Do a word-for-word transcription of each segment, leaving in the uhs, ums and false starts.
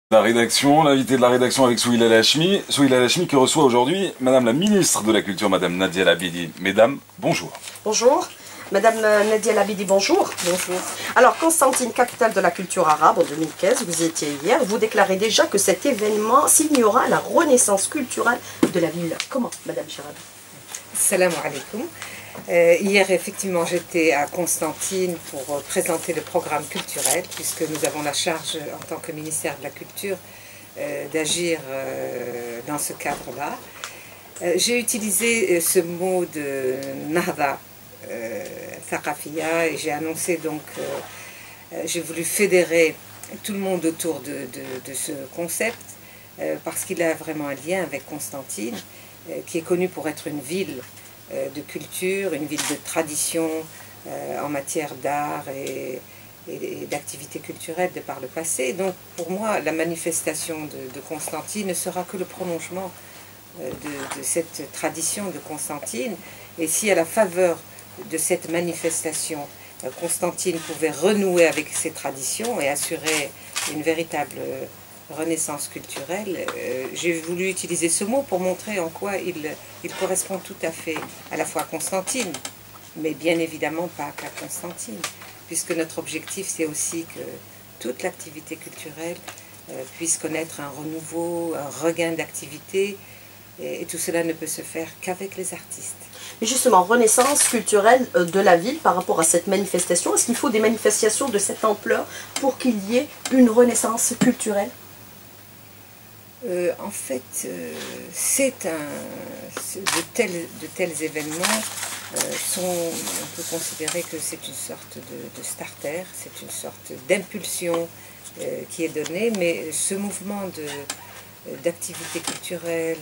La rédaction, l'invité de la rédaction avec Souhila Lachmi. Souhila Lachmi qui reçoit aujourd'hui Madame la ministre de la Culture, Madame Nadia Labidi. Mesdames, bonjour. Bonjour. Madame Nadia Labidi, bonjour. Bonjour. Alors, Constantine, capitale de la culture arabe en deux mille quinze, vous y étiez hier, vous déclarez déjà que cet événement signera la renaissance culturelle de la ville. Comment, Madame Chirabi? Salam alaikum. Euh, hier, effectivement, j'étais à Constantine pour euh, présenter le programme culturel, puisque nous avons la charge, en tant que ministère de la Culture, euh, d'agir euh, dans ce cadre-là. Euh, J'ai utilisé euh, ce mot de Nahda euh, Thaqafia et j'ai annoncé donc, euh, euh, j'ai voulu fédérer tout le monde autour de, de, de ce concept, euh, parce qu'il a vraiment un lien avec Constantine, euh, qui est connue pour être une ville de culture, une ville de tradition euh, en matière d'art et, et, et d'activités culturelles de par le passé. Donc pour moi, la manifestation de, de Constantine ne sera que le prolongement euh, de, de cette tradition de Constantine. Et si à la faveur de cette manifestation, euh, Constantine pouvait renouer avec ses traditions et assurer une véritable euh, renaissance culturelle, euh, j'ai voulu utiliser ce mot pour montrer en quoi il, il correspond tout à fait à la fois à Constantine, mais bien évidemment pas qu'à Constantine, puisque notre objectif c'est aussi que toute l'activité culturelle euh, puisse connaître un renouveau, un regain d'activité, et, et tout cela ne peut se faire qu'avec les artistes. Et justement, renaissance culturelle de la ville par rapport à cette manifestation, est-ce qu'il faut des manifestations de cette ampleur pour qu'il y ait une renaissance culturelle? Euh, en fait, euh, c'est un de tels, de tels événements euh, sont, on peut considérer que c'est une sorte de, de starter, c'est une sorte d'impulsion euh, qui est donnée, mais ce mouvement de d'activité culturelle,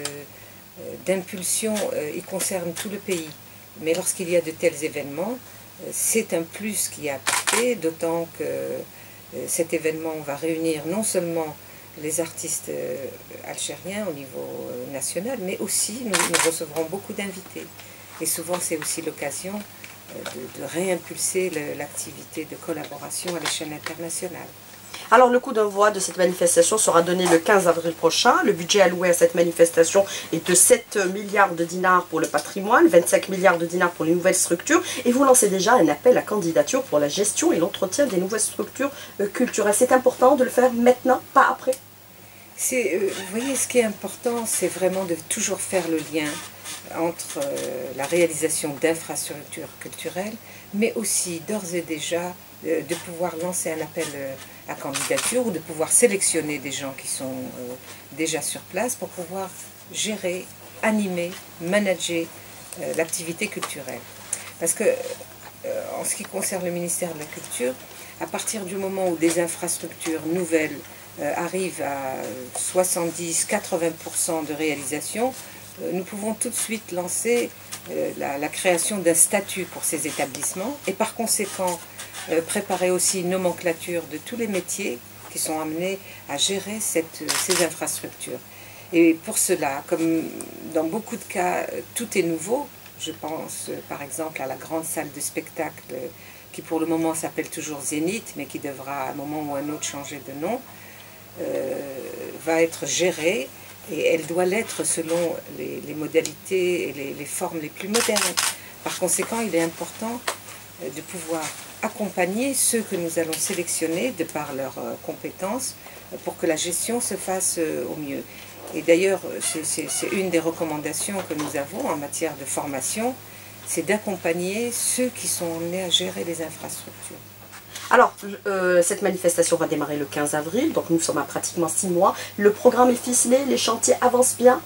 d'impulsion, euh, il concerne tout le pays. Mais lorsqu'il y a de tels événements, euh, c'est un plus qui est apporté, d'autant que euh, cet événement va réunir non seulement les artistes euh, algériens au niveau euh, national, mais aussi nous, nous recevrons beaucoup d'invités. Et souvent c'est aussi l'occasion euh, de, de réimpulser l'activité de collaboration à l'échelle internationale. Alors le coup d'envoi de cette manifestation sera donné le quinze avril prochain. Le budget alloué à cette manifestation est de sept milliards de dinars pour le patrimoine, vingt-cinq milliards de dinars pour les nouvelles structures. Et vous lancez déjà un appel à candidature pour la gestion et l'entretien des nouvelles structures euh, culturelles. C'est important de le faire maintenant, pas après. C'est, euh, vous voyez, ce qui est important, c'est vraiment de toujours faire le lien entre euh, la réalisation d'infrastructures culturelles, mais aussi d'ores et déjà euh, de pouvoir lancer un appel euh, à candidature ou de pouvoir sélectionner des gens qui sont euh, déjà sur place pour pouvoir gérer, animer, manager euh, l'activité culturelle. Parce que, euh, en ce qui concerne le ministère de la Culture, à partir du moment où des infrastructures nouvelles euh, arrivent à soixante-dix à quatre-vingts pour cent de réalisation, euh, nous pouvons tout de suite lancer euh, la, la création d'un statut pour ces établissements et par conséquent euh, préparer aussi une nomenclature de tous les métiers qui sont amenés à gérer cette, ces infrastructures. Et pour cela, comme dans beaucoup de cas, tout est nouveau. Je pense par exemple à la grande salle de spectacle qui pour le moment s'appelle toujours Zénith, mais qui devra à un moment ou à un autre changer de nom, euh, va être gérée et elle doit l'être selon les, les modalités et les, les formes les plus modernes. Par conséquent, il est important de pouvoir accompagner ceux que nous allons sélectionner de par leurs compétences pour que la gestion se fasse au mieux. Et d'ailleurs, c'est une des recommandations que nous avons en matière de formation, c'est d'accompagner ceux qui sont amenés à gérer les infrastructures. Alors, euh, cette manifestation va démarrer le quinze avril, donc nous sommes à pratiquement six mois. Le programme est ficelé, les chantiers avancent bien.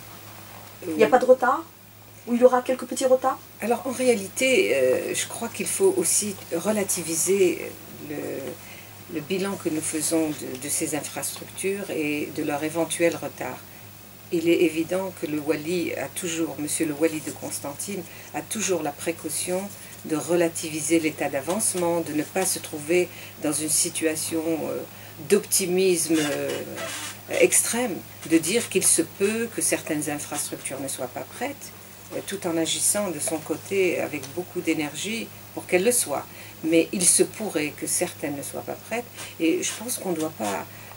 Il n'y a pas de retard? Ou il y aura quelques petits retards? Alors en réalité, euh, je crois qu'il faut aussi relativiser le, le bilan que nous faisons de, de ces infrastructures et de leur éventuel retard. Il est évident que le Wali a toujours, monsieur le Wali de Constantine, a toujours la précaution de relativiser l'état d'avancement, de ne pas se trouver dans une situation euh, d'optimisme euh, extrême, de dire qu'il se peut que certaines infrastructures ne soient pas prêtes, tout en agissant de son côté avec beaucoup d'énergie pour qu'elles le soient. Mais il se pourrait que certaines ne soient pas prêtes, et je pense qu'on ne doit pas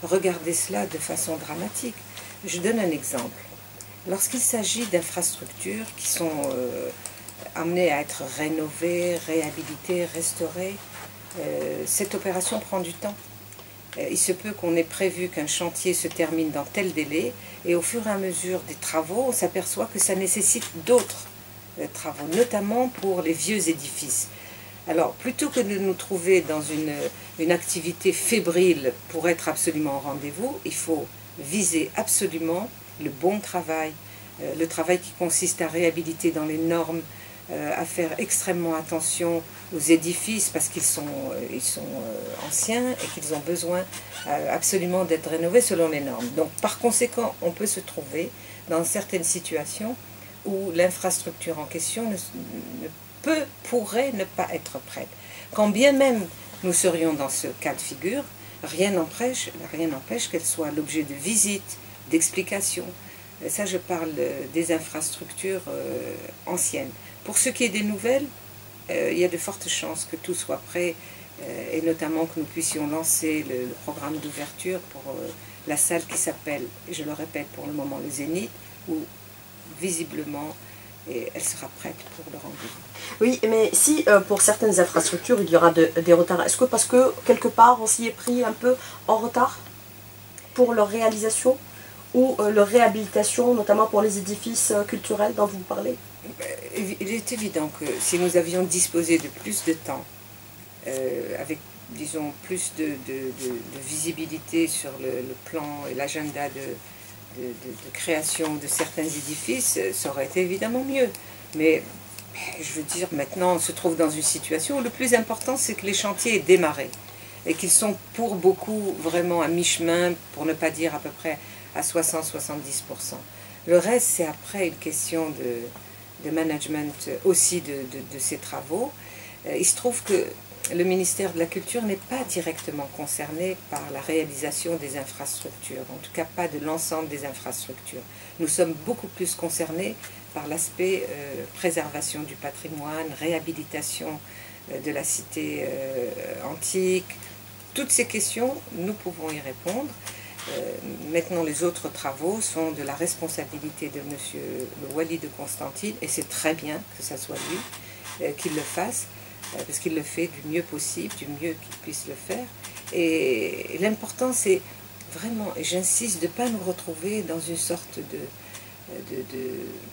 regarder cela de façon dramatique. Je donne un exemple. Lorsqu'il s'agit d'infrastructures qui sont euh, amenées à être rénovées, réhabilitées, restaurées, euh, cette opération prend du temps. Euh, il se peut qu'on ait prévu qu'un chantier se termine dans tel délai, et au fur et à mesure des travaux, on s'aperçoit que ça nécessite d'autres euh, travaux, notamment pour les vieux édifices. Alors, plutôt que de nous trouver dans une, une activité fébrile pour être absolument au rendez-vous, il faut viser absolument le bon travail, euh, le travail qui consiste à réhabiliter dans les normes, euh, à faire extrêmement attention aux édifices parce qu'ils sont, euh, ils sont euh, anciens et qu'ils ont besoin euh, absolument d'être rénovés selon les normes. Donc, par conséquent, on peut se trouver dans certaines situations où l'infrastructure en question ne, ne peut, pourrait ne pas être prête. Quand bien même nous serions dans ce cas de figure, rien n'empêche, rien n'empêche qu'elle soit l'objet de visites, d'explications. Ça, je parle des infrastructures euh, anciennes. Pour ce qui est des nouvelles, euh, il y a de fortes chances que tout soit prêt, euh, et notamment que nous puissions lancer le, le programme d'ouverture pour euh, la salle qui s'appelle, et je le répète pour le moment, le Zénith, où visiblement et elle sera prête pour le rendez-vous. Oui, mais si euh, pour certaines infrastructures il y aura de, des retards, est-ce que parce que quelque part on s'y est pris un peu en retard pour leur réalisation ou euh, leur réhabilitation, notamment pour les édifices euh, culturels dont vous parlez? Il est évident que si nous avions disposé de plus de temps, euh, avec disons plus de, de, de, de visibilité sur le, le plan et l'agenda de De, de, de création de certains édifices, ça aurait été évidemment mieux. Mais je veux dire, maintenant on se trouve dans une situation où le plus important c'est que les chantiers aient démarré et qu'ils sont pour beaucoup vraiment à mi-chemin, pour ne pas dire à peu près à soixante à soixante-dix pour cent. Le reste c'est après une question de, de management aussi de, de, de ces travaux. Il se trouve que le ministère de la Culture n'est pas directement concerné par la réalisation des infrastructures, en tout cas pas de l'ensemble des infrastructures. Nous sommes beaucoup plus concernés par l'aspect euh, préservation du patrimoine, réhabilitation euh, de la cité euh, antique. Toutes ces questions, nous pouvons y répondre. Euh, maintenant, les autres travaux sont de la responsabilité de monsieur le Wali de Constantine, et c'est très bien que ce soit lui euh, qui le fasse, parce qu'il le fait du mieux possible, du mieux qu'il puisse le faire. Et l'important, c'est vraiment, et j'insiste, de ne pas nous retrouver dans une sorte de, de, de,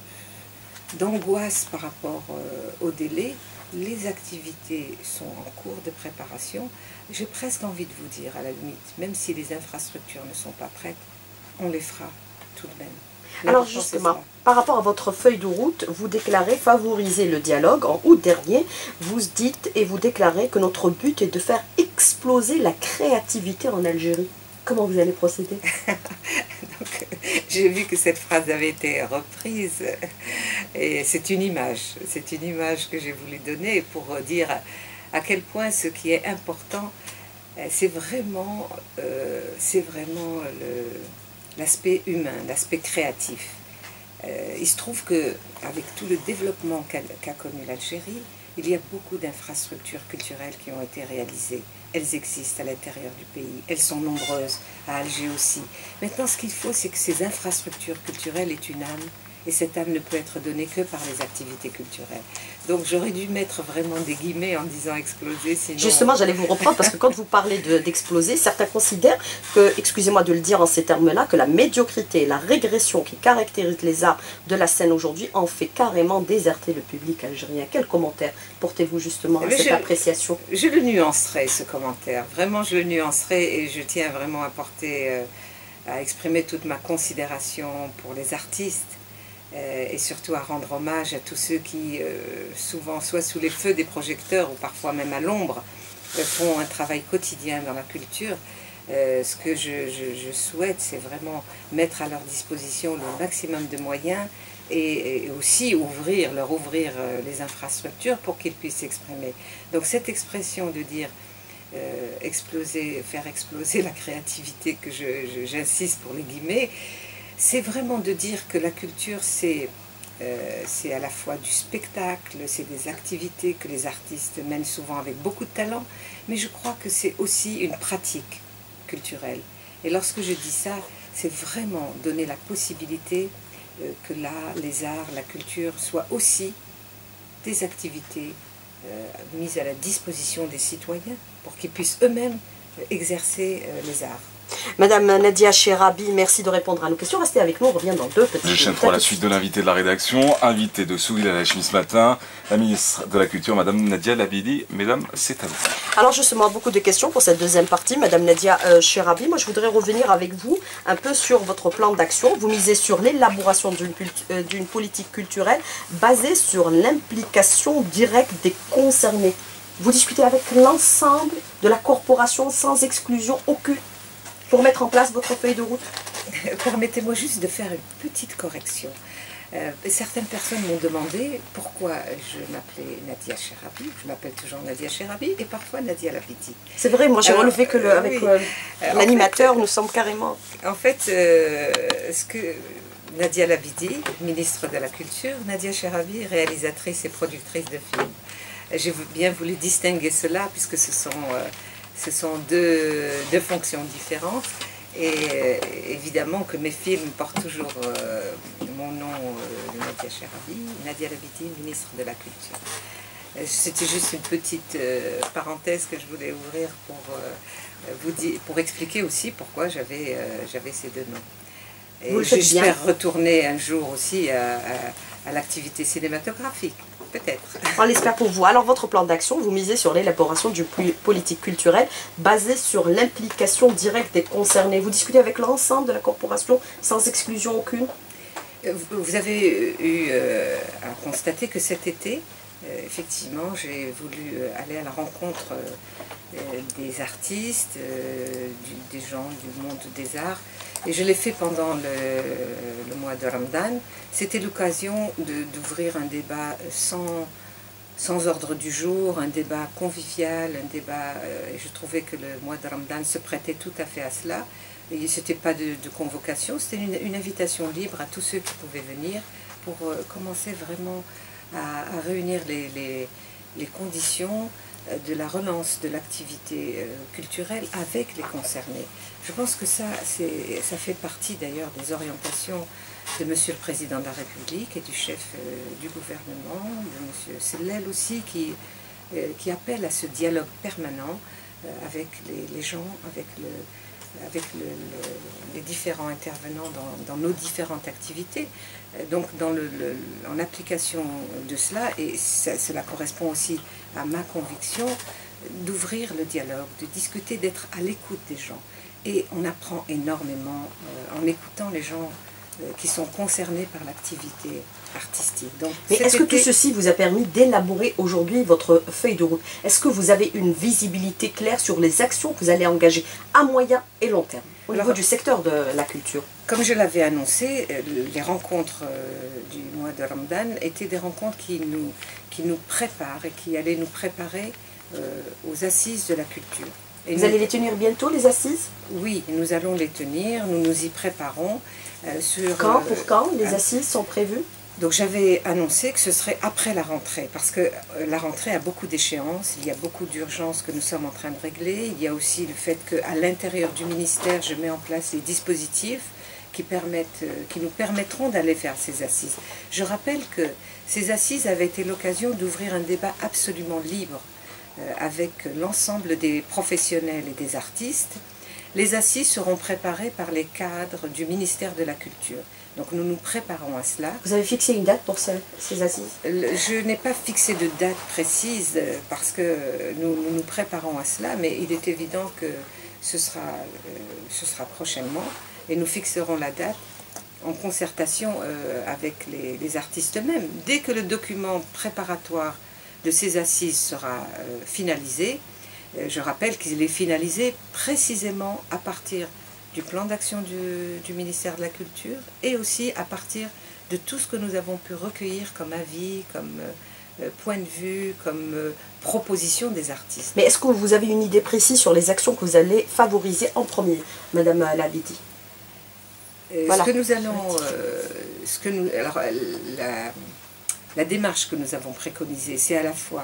d'angoisse par rapport euh, au délai. Les activités sont en cours de préparation. J'ai presque envie de vous dire, à la limite, même si les infrastructures ne sont pas prêtes, on les fera tout de même. Alors justement, par rapport à votre feuille de route, vous déclarez favoriser le dialogue. En août dernier, vous dites et vous déclarez que notre but est de faire exploser la créativité en Algérie. Comment vous allez procéder? J'ai vu que cette phrase avait été reprise et c'est une image, c'est une image que j'ai voulu donner pour dire à quel point ce qui est important, c'est vraiment, euh, c'est vraiment le... l'aspect humain, l'aspect créatif. Euh, il se trouve qu'avec tout le développement qu'a qu'a connu l'Algérie, il y a beaucoup d'infrastructures culturelles qui ont été réalisées. Elles existent à l'intérieur du pays, elles sont nombreuses, à Alger aussi. Maintenant, ce qu'il faut, c'est que ces infrastructures culturelles aient une âme, et cette âme ne peut être donnée que par les activités culturelles. Donc j'aurais dû mettre vraiment des guillemets en disant exploser, sinon... Justement, j'allais vous reprendre, parce que quand vous parlez d'exploser, de, certains considèrent que, excusez-moi de le dire en ces termes-là, que la médiocrité, la régression qui caractérise les arts de la scène aujourd'hui en fait carrément déserter le public algérien. Quel commentaire portez-vous justement à cette je, appréciation? Je le nuancerai, ce commentaire. Vraiment, je le nuancerai, et je tiens vraiment à porter, euh, à exprimer toute ma considération pour les artistes. Euh, et surtout à rendre hommage à tous ceux qui, euh, souvent, soit sous les feux des projecteurs ou parfois même à l'ombre, euh, font un travail quotidien dans la culture. Euh, ce que je, je, je souhaite, c'est vraiment mettre à leur disposition le maximum de moyens et, et aussi ouvrir, leur ouvrir euh, les infrastructures pour qu'ils puissent s'exprimer. Donc cette expression de dire euh, exploser, faire exploser la créativité, que j'insiste pour les guillemets, c'est vraiment de dire que la culture, c'est euh, à la fois du spectacle, c'est des activités que les artistes mènent souvent avec beaucoup de talent, mais je crois que c'est aussi une pratique culturelle. Et lorsque je dis ça, c'est vraiment donner la possibilité euh, que là, les arts, la culture soient aussi des activités euh, mises à la disposition des citoyens pour qu'ils puissent eux-mêmes exercer euh, les arts. Madame Nadia Cherabi, merci de répondre à nos questions. Restez avec nous, on revient dans deux petites minutes. Je chaîne pour la suite de l'invité de la rédaction, invité de Souila Lachmi ce matin, la ministre de la Culture, Madame Nadia Labidi. Mesdames, c'est à vous. Alors justement, beaucoup de questions pour cette deuxième partie. Madame Nadia euh, Cherabi, moi je voudrais revenir avec vous un peu sur votre plan d'action. Vous misez sur l'élaboration d'une euh, d'une politique culturelle basée sur l'implication directe des concernés. Vous discutez avec l'ensemble de la corporation sans exclusion aucune pour mettre en place votre feuille de route. Permettez-moi juste de faire une petite correction. Euh, certaines personnes m'ont demandé pourquoi je m'appelais Nadia Cherabi. Je m'appelle toujours Nadia Cherabi et parfois Nadia Labidi. C'est vrai, moi j'ai Alors, relevé que le, euh, avec oui. euh, l'animateur, fait, nous sommes carrément... En fait, euh, ce que Nadia Labidi, ministre de la Culture, Nadia Cherabi, réalisatrice et productrice de films. J'ai bien voulu distinguer cela puisque ce sont... Euh, Ce sont deux, deux fonctions différentes et euh, évidemment que mes films portent toujours euh, mon nom, euh, Nadia Cherabi, Nadia Labidi, ministre de la Culture. Euh, C'était juste une petite euh, parenthèse que je voulais ouvrir pour, euh, vous dire, pour expliquer aussi pourquoi j'avais euh, j'avais ces deux noms. Et j'espère retourner un jour aussi à, à, à l'activité cinématographique. Peut-être. On l'espère pour vous. Alors votre plan d'action, vous misez sur l'élaboration d'une politique culturelle basée sur l'implication directe des concernés. Vous discutez avec l'ensemble de la corporation sans exclusion aucune? Vous avez eu euh, à constater que cet été, euh, effectivement, j'ai voulu aller à la rencontre euh, des artistes, euh, du, des gens du monde des arts. Et je l'ai fait pendant le, le mois de Ramadan. C'était l'occasion d'ouvrir un débat sans, sans ordre du jour, un débat convivial, un débat... Euh, et je trouvais que le mois de Ramadan se prêtait tout à fait à cela. Ce n'était pas de, de convocation, c'était une, une invitation libre à tous ceux qui pouvaient venir pour euh, commencer vraiment à, à réunir les, les, les conditions de la relance de l'activité culturelle avec les concernés. Je pense que ça, ça fait partie d'ailleurs des orientations de Monsieur le Président de la République et du chef euh, du gouvernement, de Monsieur Sellel aussi, qui, euh, qui appelle à ce dialogue permanent euh, avec les, les gens, avec, le, avec le, le, les différents intervenants dans, dans nos différentes activités. Donc dans le, le, en application de cela, et ça, cela correspond aussi à ma conviction, d'ouvrir le dialogue, de discuter, d'être à l'écoute des gens. Et on apprend énormément euh, en écoutant les gens euh, qui sont concernés par l'activité artistique. Donc, mais est-ce que été... tout ceci vous a permis d'élaborer aujourd'hui votre feuille de route? Est-ce que vous avez une visibilité claire sur les actions que vous allez engager à moyen et long terme au Alors, niveau du secteur de la culture? Comme je l'avais annoncé, les rencontres du mois de Ramadan étaient des rencontres qui nous, qui nous préparent et qui allaient nous préparer euh, aux assises de la culture. Et vous nous, allez les tenir bientôt, les assises? Oui, nous allons les tenir, nous nous y préparons. Euh, sur, quand, pour quand les euh, assises sont prévues? Donc j'avais annoncé que ce serait après la rentrée, parce que la rentrée a beaucoup d'échéances, il y a beaucoup d'urgences que nous sommes en train de régler, il y a aussi le fait qu'à l'intérieur du ministère, je mets en place les dispositifs qui, permettent, qui nous permettront d'aller faire ces assises. Je rappelle que ces assises avaient été l'occasion d'ouvrir un débat absolument libre euh, avec l'ensemble des professionnels et des artistes. Les assises seront préparées par les cadres du ministère de la Culture. Donc nous nous préparons à cela. Vous avez fixé une date pour ces, ces assises? Je n'ai pas fixé de date précise parce que nous, nous nous préparons à cela, mais il est évident que ce sera, ce sera prochainement et nous fixerons la date en concertation avec les, les artistes eux-mêmes. Dès que le document préparatoire de ces assises sera finalisé, je rappelle qu'il est finalisé précisément à partir du plan d'action du, du ministère de la Culture et aussi à partir de tout ce que nous avons pu recueillir comme avis, comme euh, point de vue, comme euh, proposition des artistes. Mais est-ce que vous avez une idée précise sur les actions que vous allez favoriser en premier, Madame Labidi? euh, voilà. Ce que nous allons... Euh, ce que nous, alors, la, la démarche que nous avons préconisée, c'est à la fois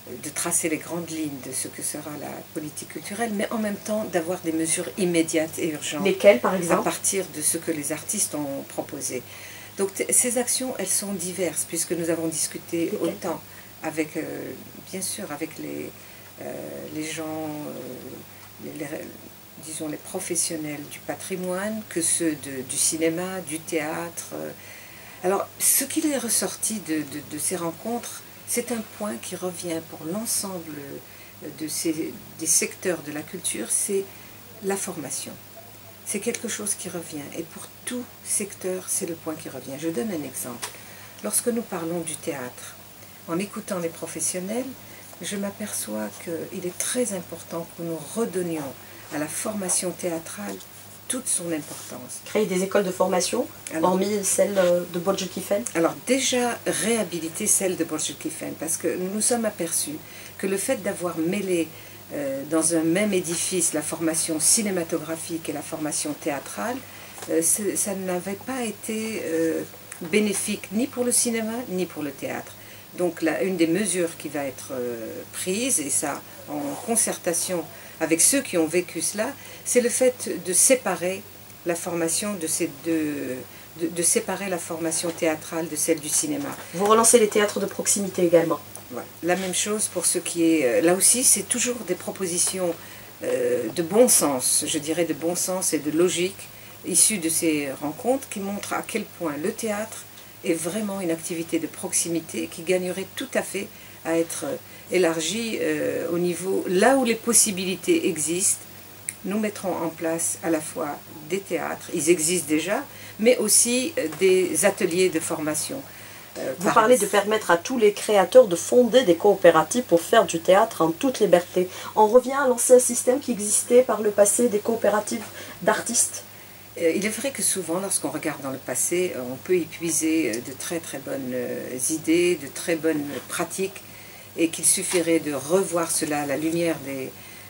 de tracer les grandes lignes de ce que sera la politique culturelle, mais en même temps d'avoir des mesures immédiates et urgentes. Lesquelles, par exemple? À partir de ce que les artistes ont proposé. Donc ces actions, elles sont diverses, puisque nous avons discuté Lesquelles? autant avec, euh, bien sûr, avec les, euh, les gens, euh, les, les, disons les professionnels du patrimoine, que ceux de, du cinéma, du théâtre. Alors, ce qui est ressorti de, de, de ces rencontres, c'est un point qui revient pour l'ensemble de ces, des secteurs de la culture, c'est la formation. C'est quelque chose qui revient, et pour tout secteur, c'est le point qui revient. Je donne un exemple. Lorsque nous parlons du théâtre, en écoutant les professionnels, je m'aperçois qu'il est très important que nous redonnions à la formation théâtrale toute son importance. Créer des écoles de formation, alors, hormis celle de Bodje-Kiffen? Alors déjà, réhabiliter celle de Bodje-Kiffen, parce que nous nous sommes aperçus que le fait d'avoir mêlé euh, dans un même édifice la formation cinématographique et la formation théâtrale, euh, ça n'avait pas été euh, bénéfique ni pour le cinéma ni pour le théâtre. Donc là, une des mesures qui va être euh, prise, et ça en concertation avec ceux qui ont vécu cela, c'est le fait de séparer la formation de ces deux, de, de séparer la formation théâtrale de celle du cinéma. Vous relancez les théâtres de proximité également. Voilà. La même chose pour ce qui est, là aussi c'est toujours des propositions euh, de bon sens, je dirais de bon sens et de logique, issues de ces rencontres qui montrent à quel point le théâtre est vraiment une activité de proximité qui gagnerait tout à fait à être élargie euh, au niveau, là où les possibilités existent. Nous mettrons en place à la fois des théâtres, ils existent déjà, mais aussi des ateliers de formation. Euh, Vous parlez de permettre à tous les créateurs de fonder des coopératives pour faire du théâtre en toute liberté. On revient à l'ancien système qui existait par le passé des coopératives d'artistes. Il est vrai que souvent, lorsqu'on regarde dans le passé, on peut y puiser de très très bonnes idées, de très bonnes pratiques, et qu'il suffirait de revoir cela à la lumière des,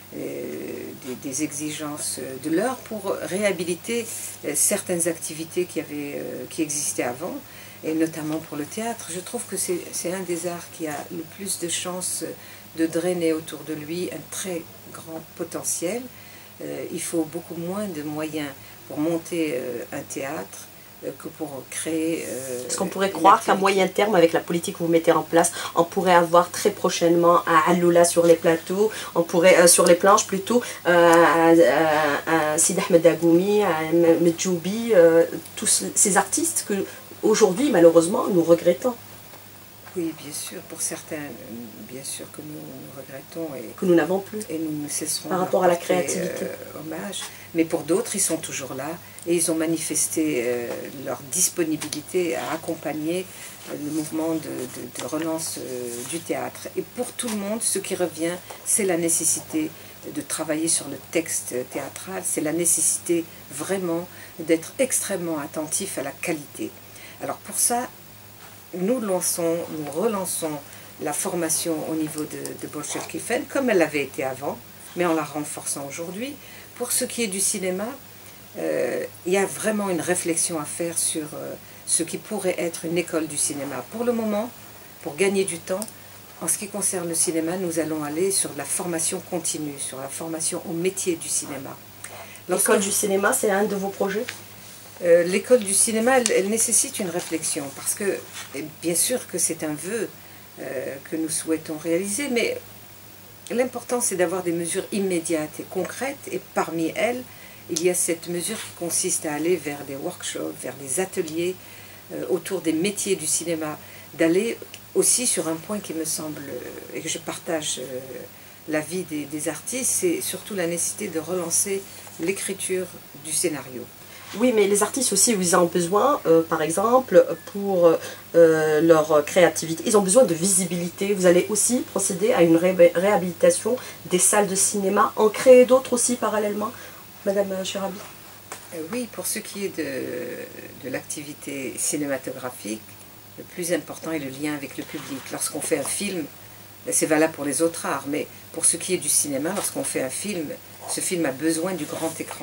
des, des exigences de l'heure pour réhabiliter certaines activités qui, avaient, qui existaient avant, et notamment pour le théâtre. Je trouve que c'est un des arts qui a le plus de chances de drainer autour de lui un très grand potentiel. Il faut beaucoup moins de moyens pour monter un théâtre que pour créer... Euh, Est-ce qu'on pourrait croire qu'à moyen terme, avec la politique que vous mettez en place, on pourrait avoir très prochainement un Alloula sur les plateaux, on pourrait, euh, sur les planches plutôt, euh, un, un Sid Ahmed Dagoumi, un Medjoubi, euh, tous ces artistes que aujourd'hui, malheureusement, nous regrettons? Oui, bien sûr, pour certains, bien sûr que nous, nous regrettons et que nous n'avons plus, et nous ne cesserons par rapport à la créativité. Euh, hommage. Mais pour d'autres, ils sont toujours là et ils ont manifesté euh, leur disponibilité à accompagner euh, le mouvement de, de, de relance euh, du théâtre. Et pour tout le monde, ce qui revient, c'est la nécessité de travailler sur le texte théâtral, c'est la nécessité vraiment d'être extrêmement attentif à la qualité. Alors pour ça, nous lançons, nous relançons la formation au niveau de, de Bodje-Kiffen, comme elle l'avait été avant, mais en la renforçant aujourd'hui. Pour ce qui est du cinéma, euh, il y a vraiment une réflexion à faire sur euh, ce qui pourrait être une école du cinéma. Pour le moment, pour gagner du temps, en ce qui concerne le cinéma, nous allons aller sur la formation continue, sur la formation au métier du cinéma. L'école du cinéma, c'est un de vos projets ? Euh, L'école du cinéma, elle, elle nécessite une réflexion, parce que, bien sûr que c'est un vœu euh, que nous souhaitons réaliser, mais l'important c'est d'avoir des mesures immédiates et concrètes, et parmi elles, il y a cette mesure qui consiste à aller vers des workshops, vers des ateliers euh, autour des métiers du cinéma, d'aller aussi sur un point qui me semble, et que je partage euh, l'avis des, des artistes, c'est surtout la nécessité de relancer l'écriture du scénario. Oui, mais les artistes aussi, ils ont besoin, euh, par exemple, pour euh, leur créativité, ils ont besoin de visibilité. Vous allez aussi procéder à une ré réhabilitation des salles de cinéma, en créer d'autres aussi parallèlement, Madame Cherabi? euh, Oui, pour ce qui est de, de l'activité cinématographique, le plus important est le lien avec le public. Lorsqu'on fait un film, c'est valable pour les autres arts, mais pour ce qui est du cinéma, lorsqu'on fait un film, ce film a besoin du grand écran.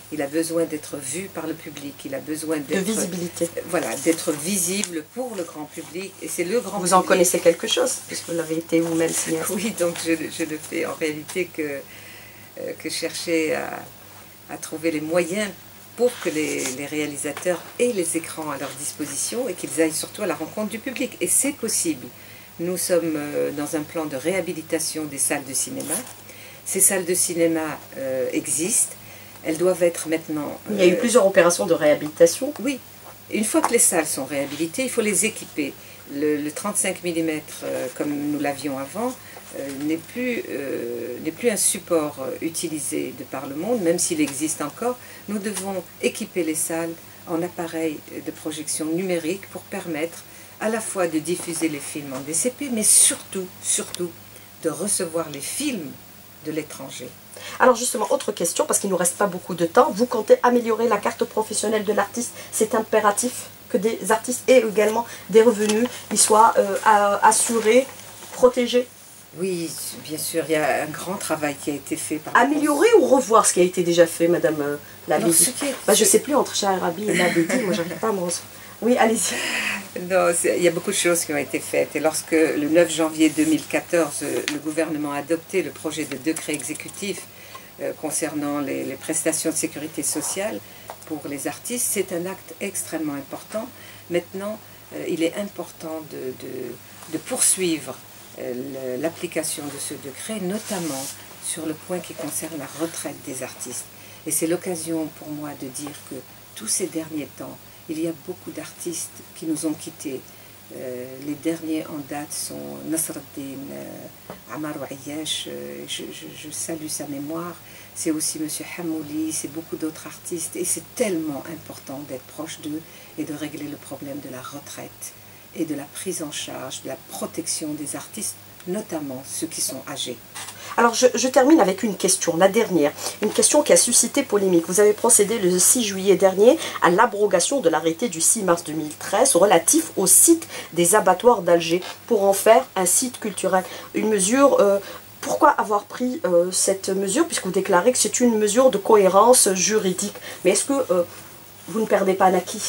il a besoin d'être vu par le public, il a besoin d'être... De visibilité. Voilà, d'être visible pour le grand public, et c'est le grand Vous public. en connaissez quelque chose, puisque vous l'avez été vous-même cinéaste. Oui, donc je, je ne fais en réalité que, euh, que chercher à, à trouver les moyens pour que les, les réalisateurs aient les écrans à leur disposition et qu'ils aillent surtout à la rencontre du public. Et c'est possible. Nous sommes euh, dans un plan de réhabilitation des salles de cinéma. Ces salles de cinéma euh, existent. Elles doivent être maintenant... Euh, il y a eu plusieurs opérations de réhabilitation. Oui. Une fois que les salles sont réhabilitées, il faut les équiper. Le, le trente-cinq millimètres, euh, comme nous l'avions avant, euh, n'est plus, euh, n'est plus un support euh, utilisé de par le monde, même s'il existe encore. Nous devons équiper les salles en appareils de projection numérique pour permettre à la fois de diffuser les films en D C P, mais surtout, surtout, de recevoir les films de l'étranger. Alors justement, autre question, parce qu'il ne nous reste pas beaucoup de temps. Vous comptez améliorer la carte professionnelle de l'artiste? C'est impératif que des artistes aient également des revenus, ils soient euh, assurés, protégés? Oui, bien sûr, il y a un grand travail qui a été fait. Par améliorer ou revoir ce qui a été déjà fait, Madame euh, Labidi? ce qui est, bah, Je ne sais plus, entre Chaharabi et Labidi, moi j'arrive pas à me... Oui, allez-y. Non, il y a beaucoup de choses qui ont été faites. Et lorsque, le neuf janvier deux mille quatorze, le gouvernement a adopté le projet de décret exécutif euh, concernant les, les prestations de sécurité sociale pour les artistes, c'est un acte extrêmement important. Maintenant, euh, il est important de, de, de poursuivre euh, l'application de ce décret, notamment sur le point qui concerne la retraite des artistes. Et c'est l'occasion pour moi de dire que tous ces derniers temps, il y a beaucoup d'artistes qui nous ont quittés. Euh, les derniers en date sont Nasreddin, euh, Amar Ouayash, euh, je, je, je salue sa mémoire. C'est aussi M. Hamouli, c'est beaucoup d'autres artistes. Et c'est tellement important d'être proche d'eux et de régler le problème de la retraite et de la prise en charge, de la protection des artistes, notamment ceux qui sont âgés. Alors je, je termine avec une question, la dernière, une question qui a suscité polémique. Vous avez procédé le six juillet dernier à l'abrogation de l'arrêté du six mars deux mille treize relatif au site des abattoirs d'Alger pour en faire un site culturel. Une mesure, euh, pourquoi avoir pris euh, cette mesure, puisque vous déclarez que c'est une mesure de cohérence juridique. Mais est-ce que euh, vous ne perdez pas un acquis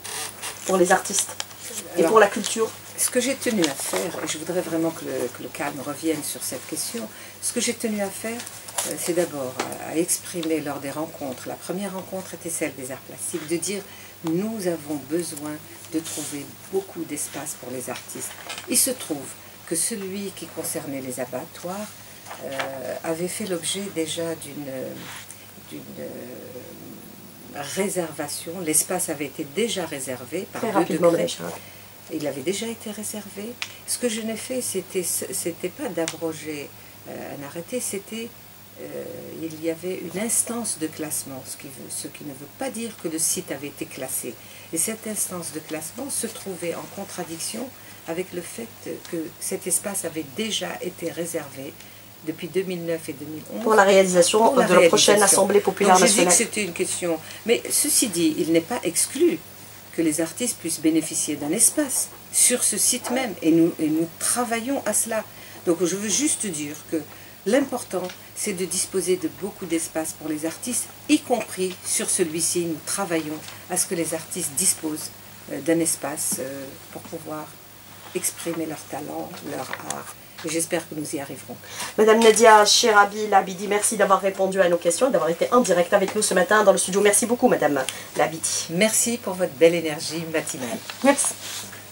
pour les artistes et Alors, pour la culture? Ce que j'ai tenu à faire, et je voudrais vraiment que le, que le calme revienne sur cette question, ce que j'ai tenu à faire, euh, c'est d'abord à, à exprimer lors des rencontres, la première rencontre était celle des arts plastiques, de dire nous avons besoin de trouver beaucoup d'espace pour les artistes. Il se trouve que celui qui concernait les abattoirs euh, avait fait l'objet déjà d'une d'une réservation, l'espace avait été déjà réservé par deux décrets. Il avait déjà été réservé. Ce que je n'ai fait, c'était c'était pas d'abroger euh, un arrêté, c'était euh, il y avait une instance de classement, ce qui, veut, ce qui ne veut pas dire que le site avait été classé. Et cette instance de classement se trouvait en contradiction avec le fait que cet espace avait déjà été réservé depuis deux mille neuf et deux mille onze. Pour la réalisation pour la de réalisation. la prochaine Assemblée populaire Donc, nationale. Je dis que c'était une question. Mais ceci dit, il n'est pas exclu que les artistes puissent bénéficier d'un espace sur ce site même. Et nous, et nous travaillons à cela. Donc je veux juste dire que l'important, c'est de disposer de beaucoup d'espace pour les artistes, y compris sur celui-ci. Nous travaillons à ce que les artistes disposent d'un espace pour pouvoir exprimer leur talent, leur art. Et j'espère que nous y arriverons. Madame Nadia Chaharabi Labidi, merci d'avoir répondu à nos questions et d'avoir été en direct avec nous ce matin dans le studio. Merci beaucoup, Madame Labidi. Merci pour votre belle énergie matinale. Merci.